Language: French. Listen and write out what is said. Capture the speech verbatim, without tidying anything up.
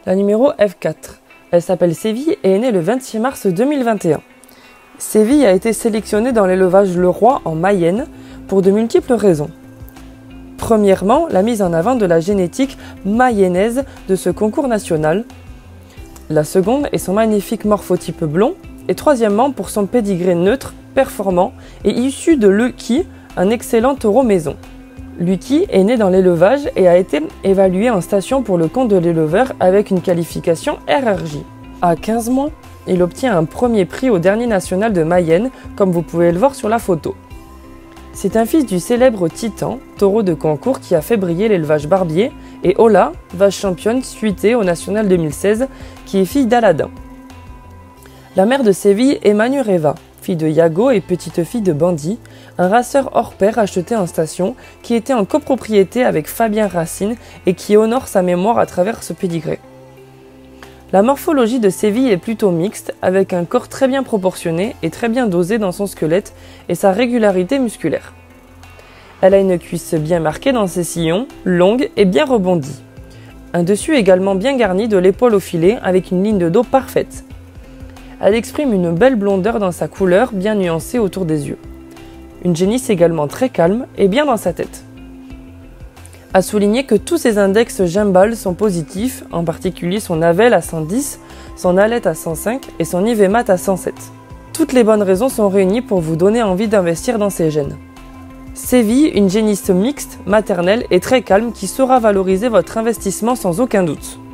La numéro F quatre. Elle s'appelle Séville et est née le vingt-six mars deux mille vingt et un. Séville a été sélectionnée dans l'élevage Leroy en Mayenne pour de multiples raisons. Premièrement, la mise en avant de la génétique mayennaise de ce concours national. La seconde est son magnifique morphotype blond. Et troisièmement, pour son pédigré neutre, performant et issu de Lucky, un excellent taureau maison. Lucky est né dans l'élevage et a été évalué en station pour le compte de l'éleveur avec une qualification R R J. À quinze mois, il obtient un premier prix au dernier national de Mayenne, comme vous pouvez le voir sur la photo. C'est un fils du célèbre Titan, taureau de concours qui a fait briller l'élevage Barbier, et Ola, vache championne suitée au national deux mille seize, qui est fille d'Aladin. La mère de Séville est Manureva, fille de Yago et petite-fille de Bandit, un raceur hors pair acheté en station qui était en copropriété avec Fabien Racine et qui honore sa mémoire à travers ce pédigré. La morphologie de Séville est plutôt mixte, avec un corps très bien proportionné et très bien dosé dans son squelette et sa régularité musculaire. Elle a une cuisse bien marquée dans ses sillons, longue et bien rebondie. Un dessus également bien garni de l'épaule au filet avec une ligne de dos parfaite. Elle exprime une belle blondeur dans sa couleur bien nuancée autour des yeux. Une génisse également très calme et bien dans sa tête. À souligner que tous ses index gimbal sont positifs, en particulier son Avel à cent dix, son Alette à cent cinq et son I V mat à cent sept. Toutes les bonnes raisons sont réunies pour vous donner envie d'investir dans ces gènes. Séville, une génisse mixte, maternelle et très calme qui saura valoriser votre investissement sans aucun doute.